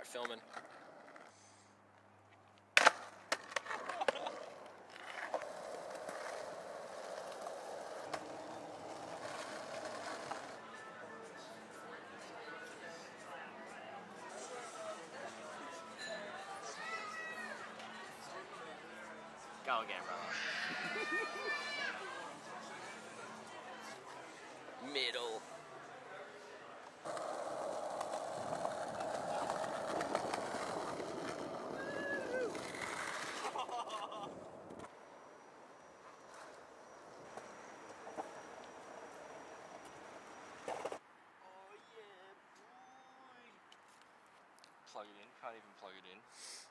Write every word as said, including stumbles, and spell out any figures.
start filming. Go again, brother. Middle. Plug it in, can't even plug it in.